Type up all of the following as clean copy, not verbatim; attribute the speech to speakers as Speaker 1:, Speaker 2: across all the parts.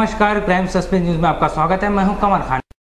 Speaker 1: नमस्कार, crime suspense news में आपका स्वागत है। मैं हूं कमर खान।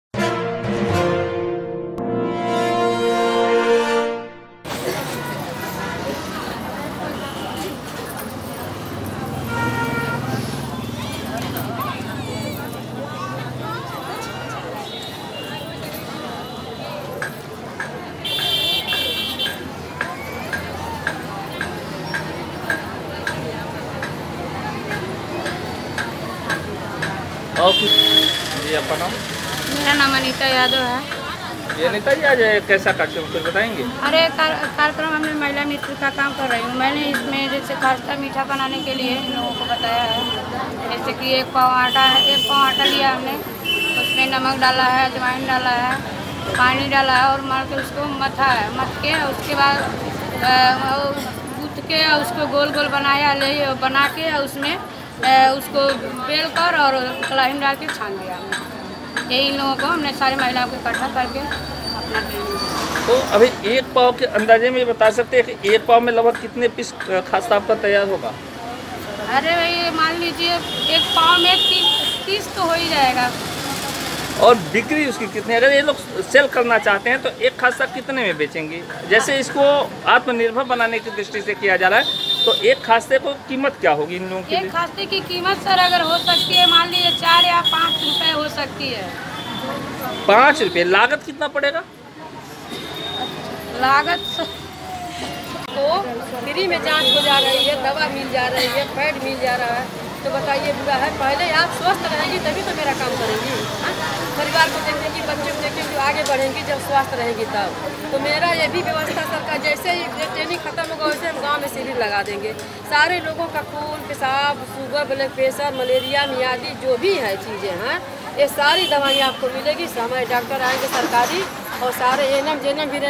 Speaker 2: जी, आपका नाम?
Speaker 3: मेरा नाम अनीता यादव है।
Speaker 2: ये अनीता जी, आज कैसा कार्यक्रम कुछ बताएंगे?
Speaker 3: अरे कार्यक्रम में महिला नृत्य का काम कर रही हूँ। मैंने इसमें जैसे खास्ता मीठा बनाने के लिए इन लोगों को बताया है। जैसे कि एक पाव आटा लिया हमने, उसमें नमक डाला है, अजवाइन डाला है, पानी डाला है और मार के उसको मथा है। मथ के उसके बाद गूँथ के उसको गोल गोल बना के उसमें उसको बेल कर और कढ़ाई में डाल के छान दिया हमने। यही इन लोगों को हमने सारी महिलाओं को इकट्ठा करके अपना ट्रेनिंग।
Speaker 2: तो अभी एक पाव के अंदाजे में बता सकते हैं कि एक पाव में लगभग कितने पीस खास्ता आपका तैयार होगा?
Speaker 3: अरे भाई मान लीजिए एक पाव में 30 तो हो ही जाएगा।
Speaker 2: और बिक्री उसकी कितनी? अगर ये लोग सेल करना चाहते हैं तो एक खास्ता कितने में बेचेंगे? जैसे इसको आत्मनिर्भर बनाने की दृष्टि से किया जा रहा है, तो एक खास्ते को कीमत क्या होगी इन लोगों की?
Speaker 3: एक खास्ते की कीमत सर अगर हो सकती है, मान लीजिए 4 या 5 रुपए हो सकती है।
Speaker 2: 5 रुपये। लागत कितना पड़ेगा?
Speaker 3: लागत
Speaker 4: तो फ्री में जांच हो जा रही है, दवा मिल जा रही है, पैड मिल जा रहा है। तो बताइए बुरा है? पहले आप स्वस्थ रहेंगी तभी तो मेरा काम करेंगी। परिवार को देखेंगी, बच्चों को देखेंगी, तो आगे बढ़ेंगी जब स्वस्थ रहेंगी तब। तो मेरा ये भी व्यवस्था सरकार, जैसे ही ट्रेनिंग खत्म होगा वैसे हम गाँव में शिविर लगा देंगे। सारे लोगों का खून, पेशाब, शुगर, ब्लड प्रेशर, मलेरिया, मियादी जो भी है चीज़ें हैं, ये सारी दवाइयाँ आपको मिलेगी। हमारे डॉक्टर आएंगे सरकारी और सारे एनएम जेएनएम भी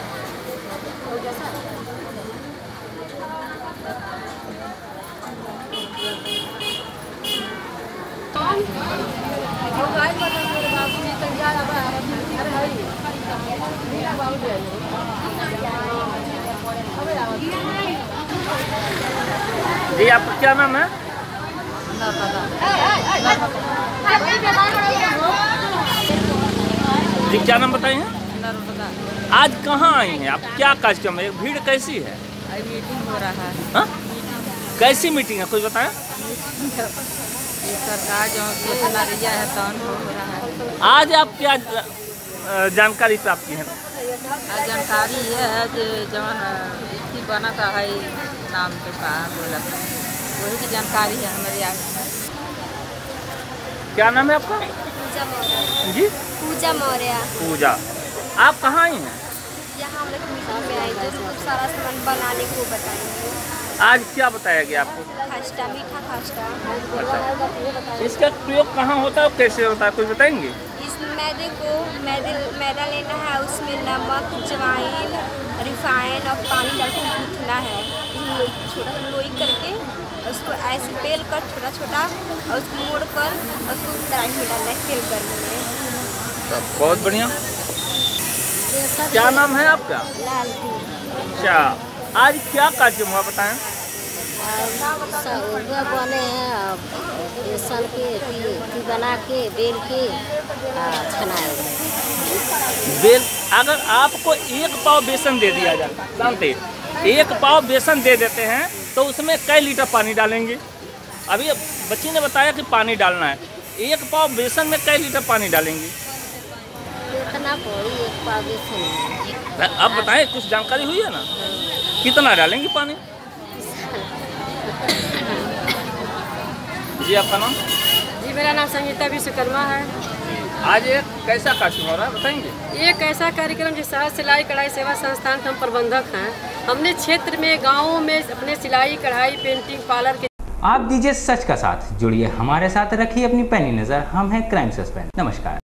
Speaker 2: जी, आपका क्या नाम है? जी, क्या नाम बताइए? आज कहाँ आई हैं आप? क्या कार्यक्रम है? भीड़ कैसी है?
Speaker 4: मीटिंग हो रहा है।
Speaker 2: हाँ? कैसी मीटिंग है, कुछ बताएं?
Speaker 4: सरकार जो योजना है तो हो रहा है।
Speaker 2: आज आप क्या जानकारी प्राप्त की है?
Speaker 4: जानकारी ये है कि जवन बना था है नाम तो कहा बोला, वही की जानकारी है हमारे यहाँ।
Speaker 2: क्या नाम है आपका?
Speaker 5: पूजा मौर्य।
Speaker 2: जी,
Speaker 5: पूजा मौर्य।
Speaker 2: पूजा। आप कहाँ आई हैं?
Speaker 5: यहाँ हम लोग मीटिंग में आए थे, तो सारा सामान बनाने को बताएंगे।
Speaker 2: आज क्या बताया गया आपको?
Speaker 5: खास्ता, मीठा खास्ता।
Speaker 2: अच्छा, इसका प्रयोग कहाँ होता है और कैसे होता है, कुछ बताएंगे?
Speaker 5: इस मैदा लेना है, उसमें नमक, अजवाइन, रिफाइन और पानी डालकर गूँथना है। छोटा लोई करके उसको ऐसे बेल कर छोटा छोटा और उसको मोड़ कर उसको कढ़ाई में डालना है तेल करने में।
Speaker 2: बहुत बढ़िया। क्या नाम है आपका?
Speaker 5: लालती।
Speaker 2: अच्छा, आज क्या कार्यक्रम हुआ बताएं?
Speaker 6: बने हैं बेसन के बना के बेल के छनाए।
Speaker 2: बेल, अगर आपको 1 पाव बेसन दे दिया जाता, जानते 1 पाव बेसन दे देते हैं तो उसमें कई लीटर पानी डालेंगे? अभी बच्ची ने बताया कि पानी डालना है। 1 पाव बेसन में कई लीटर पानी डालेंगे?
Speaker 6: इतना कोई 1 पाव बेसन।
Speaker 2: अब बताएं, कुछ जानकारी हुई है ना? कितना डालेंगे पानी? जी, आपका नाम?
Speaker 4: जी, मेरा नाम संगीता विश्वकर्मा है।
Speaker 2: आज एक कैसा कार्यक्रम हो रहा है बताएंगे?
Speaker 4: एक ऐसा कार्यक्रम जिस शहर सिलाई कढ़ाई सेवा संस्थान के हम प्रबंधक हैं। हमने क्षेत्र में गाँवों में अपने सिलाई कढ़ाई पेंटिंग पार्लर के।
Speaker 1: आप दीजिए सच का साथ, जुड़िए हमारे साथ, रखिए अपनी पैनी नजर। हम हैं क्राइम सस्पेंस। नमस्कार।